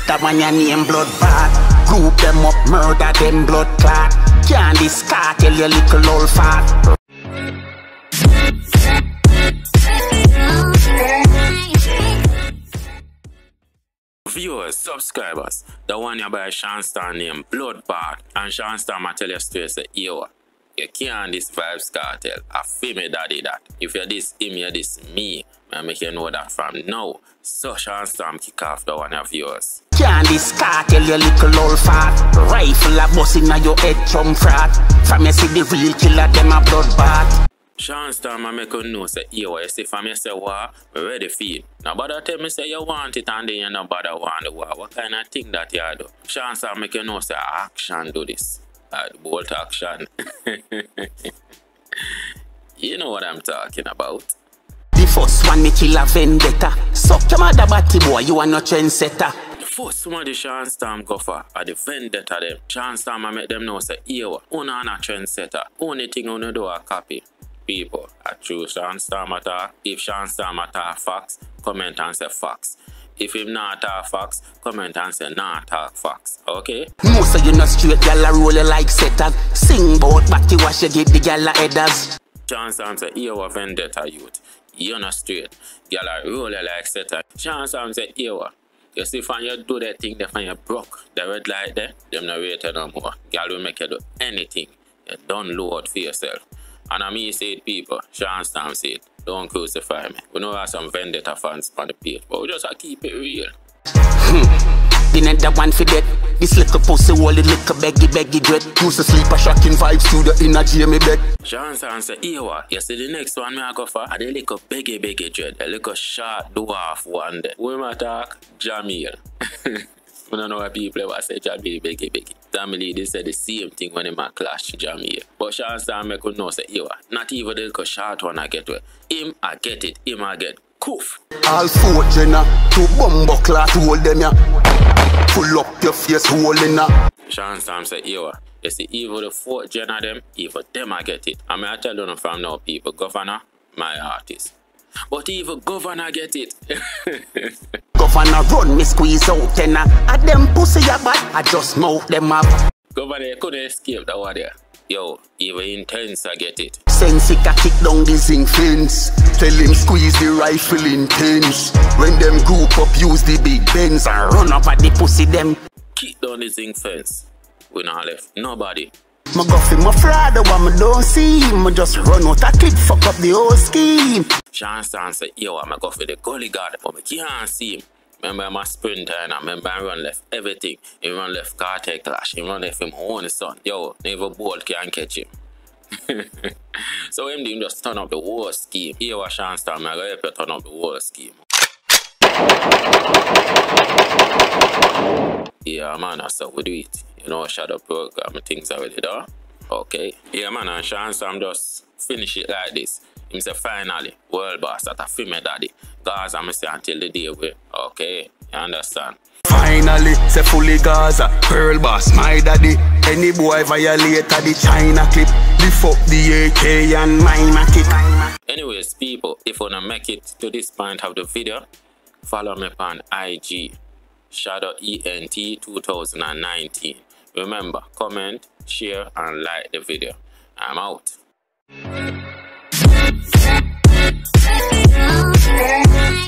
That one your name blood bad. Group them up, murder them blood clot. Can't this cartel your little old fat. Viewers, subscribers, the one you buy Sean Star name Bloodbath, and Sean Star ma tell you straight say, yo, you can't this Vybz Kartel. I feel me daddy that. If you this him, you this me. I make you know that from now. So Sean Star kick off the one of viewers. Can't this cartel your little old fat. Rifle a bust inna your head chum frat. From you see the real killer them a bloodbath. Sean Star make you know say, yo, you see from you say war, we ready for it. Now bother tell me say you want it and then you no bother want the war. What kind of thing that you do? Sean Star make you know say action do this. Bolt action. You know what I'm talking about. The first one me kill a vendetta. Suck your mother batty boy, you are no trendsetter. The first one the Sean Star go for are the vendetta them. Sean Star make them know say, yo, una a trendsetter. Only thing you do a copy. People, I choose Sean Star talk. If Sean Star talk facts, comment and say facts. If him not talk facts, comment and say not talk facts. Okay? No, so you not straight, y'all a roll like setters. Sing bout back to wash you give the y'all a headers. Sean Star say, yo, a vendetta youth. You're not straight. Y'all a roll like setters. Sean Star say, yo, you see when you do that thing, when you broke the red light there, them not wait no more. Y'all will make you do anything. You don't load for yourself. And I mean say it, people, Sean Star say it, don't crucify me. We know have some vendetta fans on the page, but we just keep it real. The net that one for that. This little pussy wall, the little beggy dread. Used to sleep a shocking vibes to the inner Jamie bed. Sean Star say, yo, you see the next one me I go for? Are the little beggy dread, a little short dwarf one day. We might talk Jamil. I don't know why people ever say Jamil beggy. Family, they say the same thing when they might clash Jamil. But Sean Star make you know say, yo, not even the little short one I get with. Him I get it, him I get coof. All four Jenna, two bumbo cloth hold them ya. Pull up your face hole in ya. Sean Star say, yo, you see even the fourth gen of them, even them I get it. I mean I tell you from now people, governor, my artist. But even governor get it. Governor run me squeeze out tenna. At them pussy ya bad, I just mouth them up. Governor couldn't escape that one there. Yo, even intense I get it. Sensica kick down the zinc fence. Tell him squeeze the rifle intense. When them group up use the big Benz and run up at the pussy them. Kick down the zinc fence. We not left nobody. My guffy, my fraud, the one I don't see. I just run out a click, fuck up the whole scheme. Sean Star say, yo, I'm go for the gully guard, but I can't see him. Remember I'm a sprinter and I remember I run left everything. He run left cartel clash, he run left him own son. Yo, never ball can catch him. So him just turn up the whole scheme. Here was Sean Star, I go help you turn up the whole scheme. Yeah man, that's how we do it. You know, shadow program things already done. Okay. Yeah man, and Sean Star just finish it like this. Him say finally, world boss that a film me daddy. Gaza me say until the day we. Okay, you understand? Finally, say fully Gaza, Pearl boss, my daddy. Any boy violate the China clip. Lift up the AK and my matic. Anyways, people, if you wanna make it to this point of the video, follow me on IG, Shadow ENT 2019. Remember, comment, share, and like the video. I'm out.